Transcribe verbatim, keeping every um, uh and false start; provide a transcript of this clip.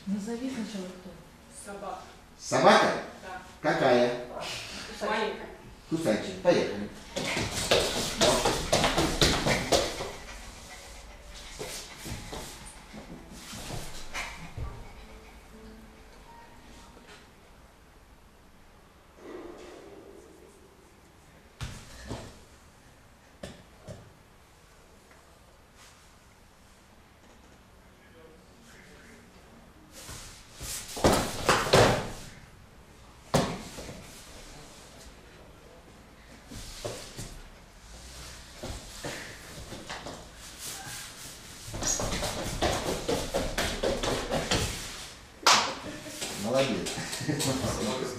Назови сначала кто. Собака. Собака? Да. Какая? Маленькая. Кусачая. Поехали. Молодец.